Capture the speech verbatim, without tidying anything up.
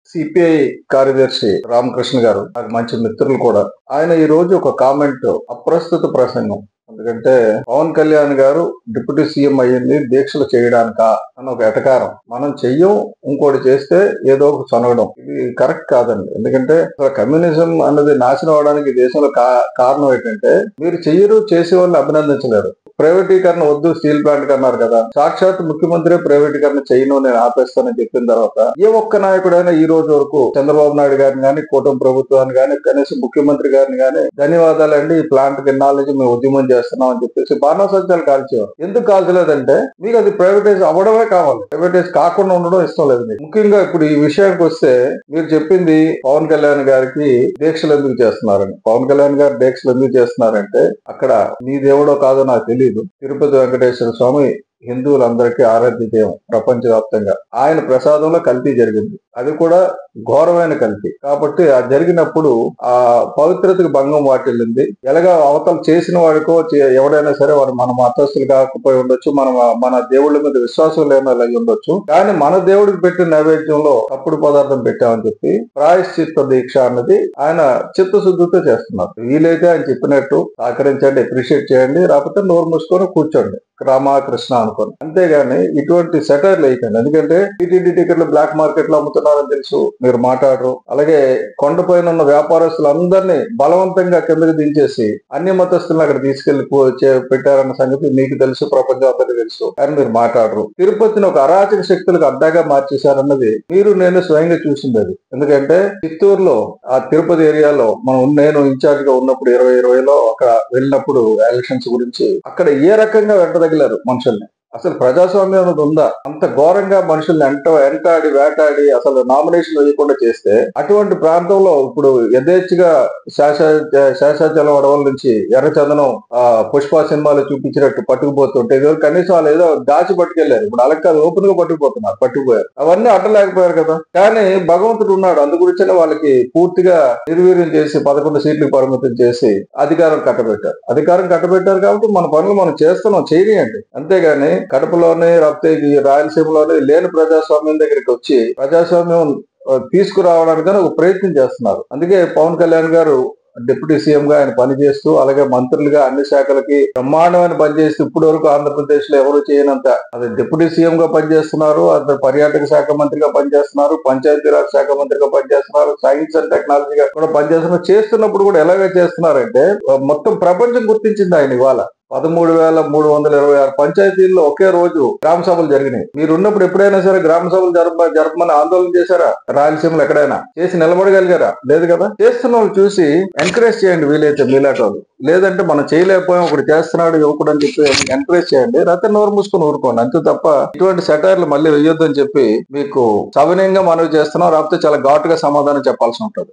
CPI కార్యదర్శి రామకృష్ణ గారు నాకు మంచి మిత్రులు కూడా. ఆయన ఈ రోజు ఒక కామెంట్ అప్రస్తుత ప్రసంగం. ఎందుకంటే పవన్ కళ్యాణ్ గారు డిప్యూటీ సీఎం అయ్యింది దీక్షలు చేయడానికా అని ఒక ఎటకారం. మనం చెయ్యం, ఇంకోటి చేస్తే ఏదో ఒక చనగడం. ఇది కరెక్ట్ కాదండి. ఎందుకంటే కమ్యూనిజం అన్నది నాశనం అవడానికి దేశంలో కారణం ఏంటంటే మీరు చెయ్యరు, చేసే వాళ్ళని అభినందించలేరు. ప్రైవేటీకరణ వద్దు స్టీల్ ప్లాంట్ అన్నారు కదా, సాక్షాత్ ముఖ్యమంత్రి ప్రైవేటీకరణ చేయను నేను ఆపేస్తానని చెప్పిన తర్వాత ఏ ఒక్క నాయకుడైనా ఈ రోజు వరకు చంద్రబాబు నాయుడు గారిని కానీ, కూటమి ప్రభుత్వాన్ని కానీ, కనీసం ముఖ్యమంత్రి గారిని కానీ ధన్యవాదాలండి ఈ ప్లాంట్ కిన్నాళ్ళ నుంచి మేము ఉద్యమం చేస్తున్నాం అని చెప్పేసి బాణాసంచాలు కాల్చేవారు. ఎందుకు కాల్చలేదంటే మీకు అది ప్రైవేటైజ్ అవ్వడమే కావాలి, ప్రైవేటైజ్ కాకుండా ఉండడం ఇష్టం లేదు మీకు. ముఖ్యంగా ఇప్పుడు ఈ విషయానికి వస్తే మీరు చెప్పింది పవన్ కళ్యాణ్ గారికి దీక్షలు ఎందుకు చేస్తున్నారని. పవన్ కళ్యాణ్ గారు దీక్షలు ఎందుకు చేస్తున్నారంటే అక్కడ నీ దేవుడో కాదో నాకు తెలియదు, తిరుపతి వెంకటేశ్వర స్వామి హిందువులందరికీ ఆరాధ్య దైవం ప్రపంచవ్యాప్తంగా. ఆయన ప్రసాదంలో కల్తీ జరిగింది, అది కూడా ఘోరమైన కల్తీ. కాబట్టి ఆ జరిగినప్పుడు ఆ పవిత్రతకు భంగం వాటిల్లింది. ఎలాగా అవతల చేసిన వాడికో ఎవడైనా సరే వాడు మన మతస్థులు కాకపోయి ఉండొచ్చు, మన మన దేవుళ్ళ మీద విశ్వాసం లేని వాళ్ళు అయి ఉండొచ్చు, కానీ మన దేవుడికి పెట్టిన నైవేద్యంలో తప్పుడు పదార్థం పెట్టామని చెప్పి ప్రాయశ్చిత్త దీక్ష అన్నది ఆయన చిత్తశుద్ధితో చేస్తున్నారు. వీలైతే ఆయన చెప్పినట్టు సహకరించండి, అప్రిషియేట్ చేయండి, రాకపోతే నోరు మూసుకొని కూర్చోండి రామకృష్ణ అనుకోండి. అంతేగాని ఇటువంటి సెటైర్లు వేయకండి. ఎందుకంటే టీటీడీ టికెట్లు బ్లాక్ మార్కెట్ లో అమ్ముతున్నారని తెలుసు, మీరు మాట్లాడరు. అలాగే కొండపైన ఉన్న వ్యాపారస్తులందరినీ బలవంతంగా కిందకి దించేసి అన్ని మతస్థులను అక్కడ తీసుకెళ్లి పెట్టారన్న సంగతి మీకు తెలుసు, ప్రపంచం అందరికీ తెలుసు, కానీ మీరు మాట్లాడరు. తిరుపతిని ఒక అరాచక శక్తులకు అడ్డాగా మార్చేశారన్నది మీరు నేను స్వయంగా చూసింది. అది ఎందుకంటే చిత్తూరులో ఆ తిరుపతి ఏరియాలో మనం నేను ఇన్ఛార్జ్ గా ఉన్నప్పుడు ఇరవై ఇరవైలో అక్కడ వెళ్ళినప్పుడు ఎలక్షన్స్ గురించి అక్కడ ఏ రకంగా వెంట తగిలారు మనుషుల్ని. అసలు ప్రజాస్వామ్యం అనేది ఉందా? అంత ఘోరంగా మనుషుల్ని ఎంట ఎంటాడి వేటాడి అసలు నామినేషన్ వేయకుండా చేస్తే అటువంటి ప్రాంతంలో ఇప్పుడు యథేచ్ఛగా శాస శేషాచలం అడవుల నుంచి ఎర్రచందనం ఆ పుష్ప సినిమాలో చూపించినట్టు పట్టుకుపోతుంటే కనీసం వాళ్ళు ఏదో దాచి పట్టుకెళ్లారు. ఇప్పుడు అలాగే కాదు, ఓపెన్ గా పట్టుకుపోతున్నారు, పట్టుకుపోయారు. అవన్నీ అడ్డలేకపోయారు కదా. కానీ భగవంతుడు ఉన్నాడు, అందు గురించే వాళ్ళకి పూర్తిగా నిర్వీర్యం చేసి పదకొండు సీట్లకు పరిమితం చేసి అధికారం కట్టబెట్టారు. అధికారం కట్టబెట్టారు కాబట్టి మన పనులు మనం చేస్తున్నాం, చేయనియండి. అంతేగాని కడపలోనే రప్తే రాయలసీమలోనే లేని ప్రజాస్వామ్యం దగ్గరికి వచ్చి ప్రజాస్వామ్యం తీసుకురావడానికి ఒక ప్రయత్నం చేస్తున్నారు. అందుకే పవన్ కళ్యాణ్ గారు డిప్యూటీ సీఎం గా ఆయన పనిచేస్తూ, అలాగే మంత్రులుగా అన్ని శాఖలకి బ్రహ్మాండమైన పనిచేస్తూ ఇప్పటి వరకు ఆంధ్రప్రదేశ్ లో ఎవరు చేయనంత అది డిప్యూటీ సీఎం గా పనిచేస్తున్నారు, అది పర్యాటక శాఖ మంత్రిగా పనిచేస్తున్నారు, పంచాయతీరాజ్ శాఖ మంత్రిగా పనిచేస్తున్నారు, సైన్స్ అండ్ టెక్నాలజీగా కూడా పనిచేస్తున్నారు. చేస్తున్నప్పుడు కూడా ఎలాగే చేస్తున్నారంటే మొత్తం ప్రపంచం గుర్తించింది ఆయన. ఇవాళ పదమూడు వేల మూడు వందల ఇరవై ఆరు పంచాయతీల్లో ఒకే రోజు గ్రామ సభలు జరిగినాయి. మీరు ఉన్నప్పుడు ఎప్పుడైనా సరే గ్రామ సభలు జరప జరపమని ఆందోళన చేశారా? రాయలసీమలో ఎక్కడైనా చేసి నిలబడగలిగారా? లేదు కదా. చేస్తున్న వాళ్ళు చూసి ఎంకరేజ్ చేయండి వీలైతే మీలాంటి వాళ్ళు. లేదంటే మనం చేయలేకపోయాం, ఒకటి చేస్తున్నాడు యువకుడు అని చెప్పి ఎంకరేజ్ చేయండి, లేకపోతే నోరు మూసుకొని ఊరుకోండి. అంతే తప్ప ఇటువంటి సెటైర్లు మళ్ళీ వేయొద్దని చెప్పి మీకు సవినయంగా మనవి చేస్తున్నాం. రాకపోతే చాలా ఘాటుగా సమాధానం చెప్పాల్సి ఉంటుంది.